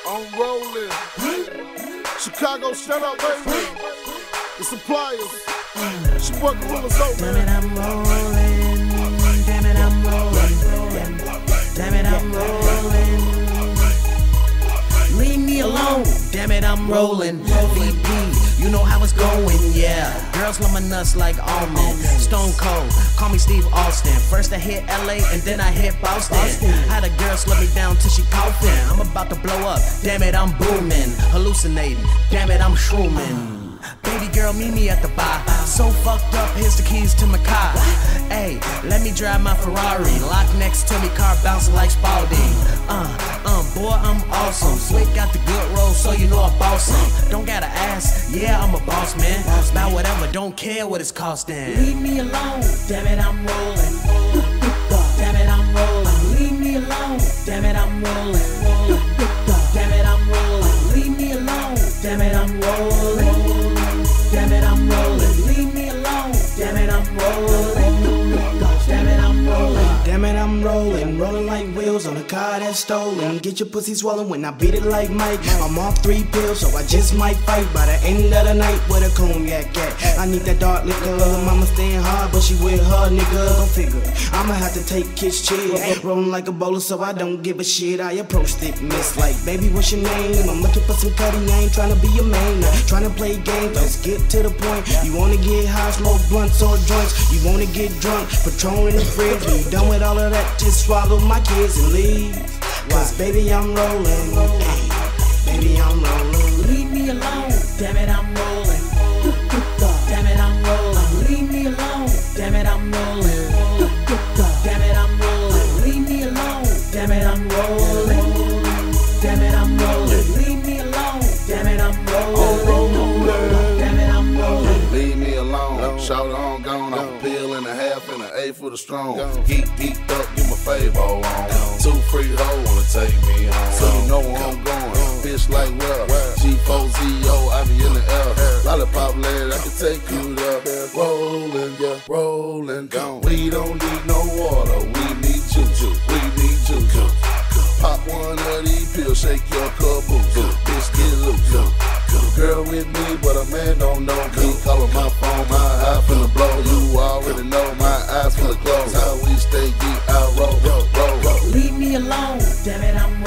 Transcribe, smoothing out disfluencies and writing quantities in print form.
I'm rolling. Chicago, shut up, baby. The suppliers. She work Gorillas over. Damn it, I'm rolling. Damn it, I'm rolling. Damn it, I'm rolling. Leave me alone. Damn it, I'm rolling. VP, you know how it's going, yeah. Girls love my nuts like almond. Stone Cold, call me Steve Austin. First I hit LA and then I hit Boston. Had a girl slow me down till she coughing. I'm about to blow up. Damn it, I'm booming. Hallucinating. Damn it, I'm shrooming. Baby girl, meet me at the bar. So fucked up, here's the keys to my car. Hey, let me drive my Ferrari. Lock next to me, car bouncing like Spalding. Boy, I'm awesome. Slick got the good roll, so you know I'm bossing. Don't gotta ask, yeah, I'm a boss man. About whatever, don't care what it's costing. Leave me alone, damn it, I'm rolling. Damn it, I'm rolling. Leave me alone, damn it, I'm rolling. Damn it, I'm rolling. Leave me alone, damn it, I'm rolling. Damn it, I'm rolling. Leave me alone. Damn it, I'm rolling. Damn it, I'm rolling. Damn it, I'm rolling. Rolling like wheels on a car that's stolen. Get your pussy swollen when I beat it like Mike. I'm off 3 pills, so I just might fight. By the end of the night, where the cognac at? I need that dark liquor. Mama staying hard, but she with her nigga. Don't figure, I'ma have to take kids chair. Rolling like a bowler, so I don't give a shit. I approach thick miss like, baby, what's your name? I'm looking for some cutty, I ain't trying to be your main. Trying to play games, let's get to the point. You wanna get high, smoke blunts or joints. You wanna get drunk, Patron in the fridge. When you done with all of that, just swallow my kids and leave. Cause baby, I'm rolling. Baby, I'm rolling. Leave me alone. Damn it, I'm rolling. Damn it, I'm rolling. Leave me alone. Damn it, I'm rolling. Damn it, I'm rolling. Leave me alone. Damn it, I'm rolling. Damn it, I'm rolling. Leave me alone. Damn it, I'm rolling. Damn it, I'm rolling. Leave me alone. Shout it on, gone. I'm a pill and a half and an 8 for the strong. Geeked up, get my favor on. 2 free hoes wanna take me home. So you know where I'm going. Bitch like well. G4ZO, I be in the air. Lollipop lady, I can take you there. Rolling, yeah, rolling. We don't need no water. We need juice. We need juice. Pop one of these pills, shake your caboose. Bitch, get loose. Girl with me, but a man don't know me. Callin' my phone, my eye finna blow. You already know my eyes finna close. How we stay geek out, roll. Leave me alone. Damn it, I'm